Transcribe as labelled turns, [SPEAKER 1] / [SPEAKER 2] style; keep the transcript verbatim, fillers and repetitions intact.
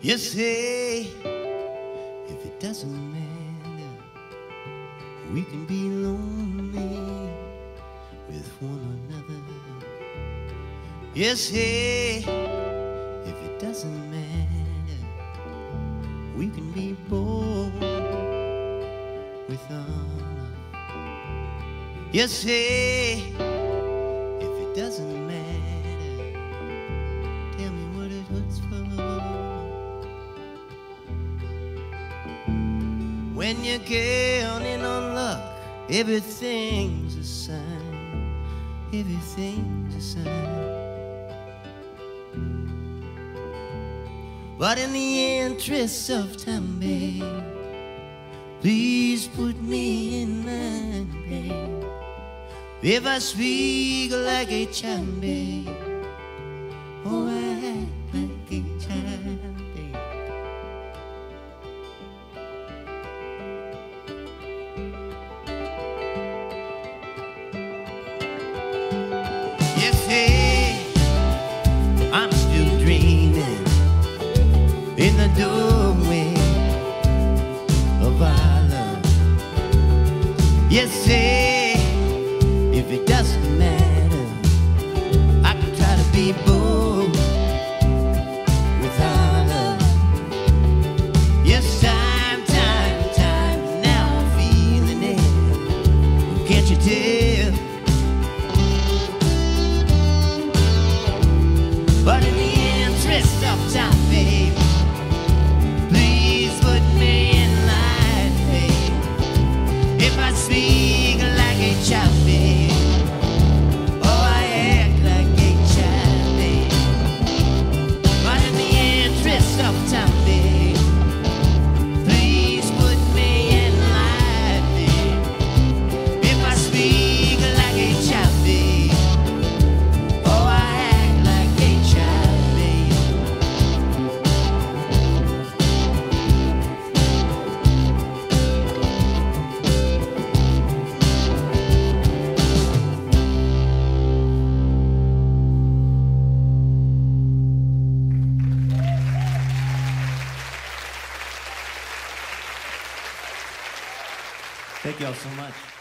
[SPEAKER 1] You say, if it doesn't matter, we can be lonely with one another. You say, if it doesn't matter, we can be bold with honor. You say, if it doesn't matter, tell me what it hurts for. When you're counting on luck, everything's a sign, everything's a sign. But in the interest of time, babe, please put me in mind, babe. If I speak like a child, babe, oh, I act like a child, babe. You say I'm still dreaming in the doorway of our love. You say, if it doesn't matter, I can try to be bold with our love. Yes, time, time, time, now I'm feeling it. Can't you tell? But in the interest of time, babe, please put me in line, babe. If I speak like a child, babe, oh, I act like a child, babe. But in the interest of time, babe, please put me in line, babe. If I speak like a child, babe, oh, I act like a child, babe. Thank you all so much.